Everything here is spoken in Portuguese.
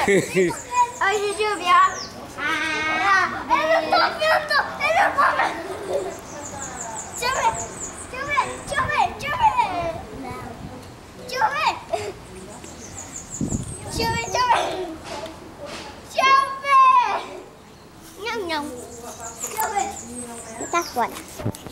Ai, deixa eu ver. Eu não tô vendo. Eu não tô vendo. Deixa eu ver. Deixa eu ver. Deixa eu ver. Deixa eu ver. Deixa eu ver. Deixa eu ver. Deixa eu ver. Não. Deixa eu ver. Tá fora.